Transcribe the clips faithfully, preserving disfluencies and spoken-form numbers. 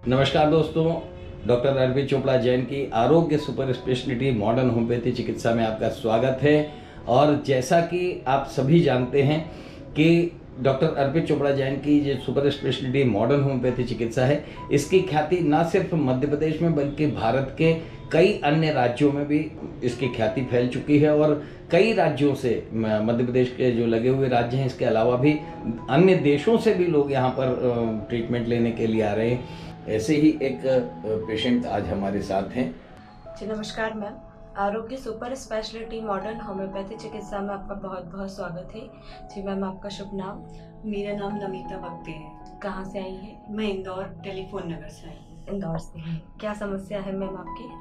नमस्कार दोस्तों, डॉक्टर अर्पित चोपड़ा जैन की Arogya super speciality modern homeopathy चिकित्सा में आपका स्वागत है। और जैसा कि आप सभी जानते हैं कि डॉक्टर अर्पित चोपड़ा जैन की जो सुपर स्पेशलिटी मॉडर्न होम्योपैथी चिकित्सा है, इसकी ख्याति न सिर्फ मध्य प्रदेश में बल्कि भारत के कई अन्य राज्यों में भी इसकी ख्याति फैल चुकी है। और कई राज्यों से, मध्य प्रदेश के जो लगे हुए राज्य हैं, इसके अलावा भी अन्य देशों से भी लोग यहाँ पर ट्रीटमेंट लेने के लिए आ रहे हैं। ऐसे ही एक पेशेंट आज हमारे साथ हैं। जी नमस्कार मैम, आरोग्य सुपर स्पेशलिटी मॉडर्न होम्योपैथी चिकित्सा में आपका बहुत बहुत स्वागत है। जी मैम, आपका शुभ नाम? मेरा नाम नमिता बख्ते है। कहाँ से आई हैं? मैं इंदौर टेलीफोन नगर से आई हूँ। इंदौर से हैं। क्या समस्या है मैम आपकी?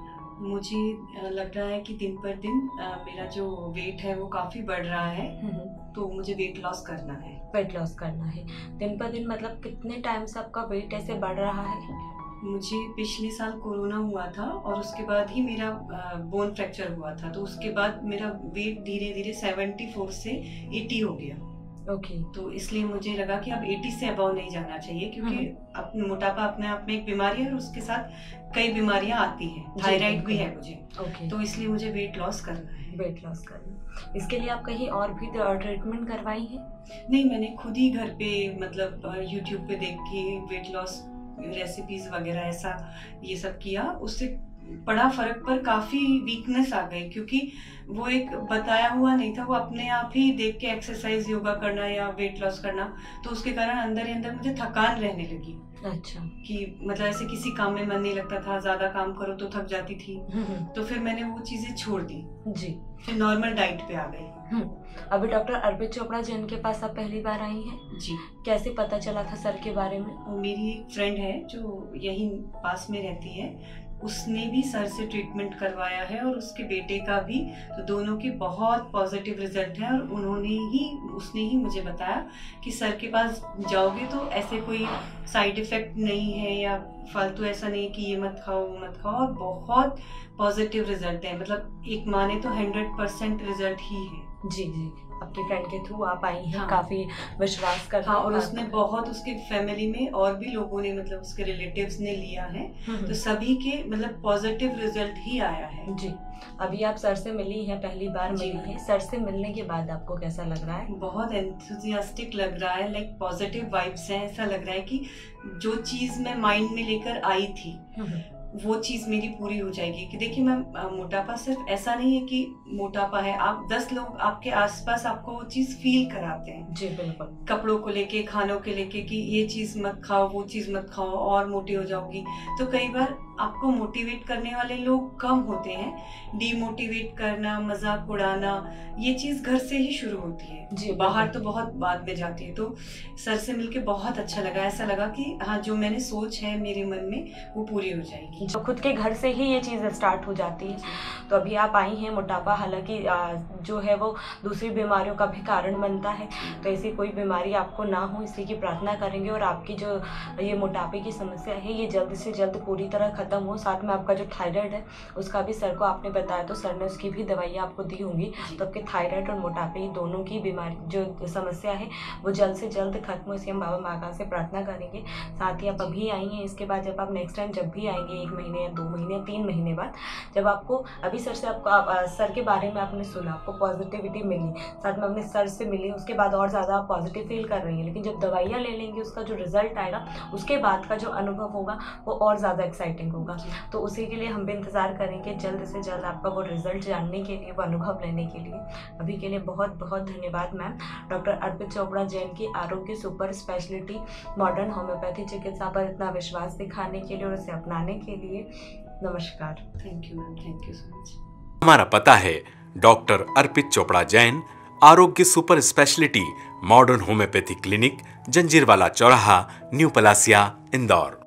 मुझे लग रहा है कि दिन पर दिन मेरा जो वेट है वो काफ़ी बढ़ रहा है, तो मुझे वेट लॉस करना है। वेट लॉस करना है दिन पर दिन, मतलब कितने टाइम से आपका वेट ऐसे बढ़ रहा है? मुझे पिछले साल कोरोना हुआ था और उसके बाद ही मेरा बोन फ्रैक्चर हुआ था, तो उसके बाद मेरा वेट धीरे धीरे चौहत्तर से अस्सी हो गया। Okay okay. तो इसलिए मुझे लगा कि अब अस्सी से अबव नहीं जाना चाहिए, क्योंकि अपने मोटापा अपने आप में एक बीमारी है और उसके साथ कई बीमारियां आती हैं। थायराइड भी है मुझे। okay. तो इसलिए मुझे वेट लॉस करना है। वेट लॉस करना, इसके लिए आप कहीं और भी ट्रीटमेंट करवाई है? नहीं, मैंने खुद ही घर पे मतलब यूट्यूब पे देख के वेट लॉस रेसिपीज वगैरह ऐसा ये सब किया, उससे बड़ा फर्क पर काफी वीकनेस आ गई, क्योंकि वो एक बताया हुआ नहीं था, वो अपने आप ही देख के एक्सरसाइज योगा करना या वेट लॉस करना, तो उसके कारण अंदर ही अंदर मुझे थकान रहने लगी। अच्छा। कि मतलब ऐसे किसी काम में मन नहीं लगता था, ज्यादा काम करो तो थक जाती थी, तो फिर मैंने वो चीजें छोड़ दी जी, फिर नॉर्मल डाइट पे आ गई। अभी डॉक्टर अर्पित चोपड़ा जैन के पास आप पहली बार आई हैं? जी। कैसे पता चला था सर के बारे में? मेरी एक फ्रेंड है जो यहीं पास में रहती है, उसने भी सर से ट्रीटमेंट करवाया है और उसके बेटे का भी, तो दोनों के बहुत पॉजिटिव रिजल्ट हैं। और उन्होंने ही उसने ही मुझे बताया कि सर के पास जाओगे तो ऐसे कोई साइड इफेक्ट नहीं है या फालतू ऐसा नहीं कि ये मत खाओ वो मत खाओ, और बहुत पॉजिटिव रिजल्ट है। मतलब एक माने तो हंड्रेड परसेंट रिजल्ट ही है। जी जी, आपकी फ्रेंड के थ्रू आप आई हैं। हाँ। काफी विश्वास करता। हाँ, और उसने बहुत, उसके फैमिली में और भी लोगों ने, मतलब उसके रिलेटिव्स ने लिया है, तो सभी के मतलब पॉजिटिव रिजल्ट ही आया है। जी। अभी आप सर से मिली हैं, पहली बार मिली हैं। सर से मिलने के बाद आपको कैसा लग रहा है? बहुत एंथुसियास्टिक लग रहा है, लाइक पॉजिटिव वाइब्स हैं। ऐसा लग रहा है कि जो चीज मैं माइंड में लेकर आई थी वो चीज मेरी पूरी हो जाएगी। कि देखिए मैम, मोटापा सिर्फ ऐसा नहीं है कि मोटापा है, आप दस लोग आपके आसपास आपको वो चीज फील कराते हैं। जी बिल्कुल। कपड़ों को लेके, खानों के लेके कि ये चीज मत खाओ वो चीज मत खाओ और मोटी हो जाओगी। तो कई बार आपको मोटिवेट करने वाले लोग कम होते हैं, डीमोटिवेट करना, मजाक उड़ाना, ये चीज घर से ही शुरू होती है। जी, बाहर तो बहुत बाद में जाती है। तो सर से मिलके बहुत अच्छा लगा, ऐसा लगा कि हाँ, जो मैंने सोच है मेरे मन में वो पूरी हो जाएगी। जो खुद के घर से ही ये चीज़ स्टार्ट हो जाती है। तो अभी आप आई हैं। मोटापा हालांकि जो है वो दूसरी बीमारियों का भी कारण बनता है, तो ऐसी कोई बीमारी आपको ना हो इसी की प्रार्थना करेंगे। और आपकी जो ये मोटापे की समस्या है ये जल्द से जल्द पूरी तरह खत्म हो। साथ में आपका जो थायराइड है उसका भी सर को आपने बताया, तो सर ने उसकी भी दवाइयाँ आपको दी होंगी। तो आपके थायराइड और मोटापे दोनों की बीमारी जो समस्या है वो जल्द से जल्द खत्म हो, इसे हम बाबा माता से प्रार्थना करेंगे। साथ ही आप अभी आई हैं, इसके बाद जब आप नेक्स्ट टाइम जब भी आएंगे, एक महीने या दो महीने या तीन महीने बाद, जब आपको अभी सर से आपको आप, सर के बारे में आपने सुना, आपको पॉजिटिविटी मिली, साथ में अपने सर से मिली, उसके बाद और ज़्यादा आप पॉजिटिव फील कर रही हैं, लेकिन जब दवाइयाँ ले लेंगे उसका जो रिजल्ट आएगा उसके बाद का जो अनुभव होगा वो और ज़्यादा एक्साइटिंग होगा। तो उसी के लिए हम भी इंतज़ार करेंगे जल्द से जल्द आपका वो रिजल्ट जानने के लिए, वो अनुभव लेने के लिए। अभी के लिए बहुत बहुत धन्यवाद मैम, डॉक्टर अर्पित चोपड़ा जैन की Arogya super speciality modern homeopathy चिकित्सा पर इतना विश्वास दिखाने के लिए और उसे अपनाने के लिए। नमस्कार। Thank you ma'am, thank you so much. हमारा पता है doctor Arpit Chopra Jain, Arogya super speciality modern homeopathy clinic, Janjirwala Chauraha, new Palasia, Indore.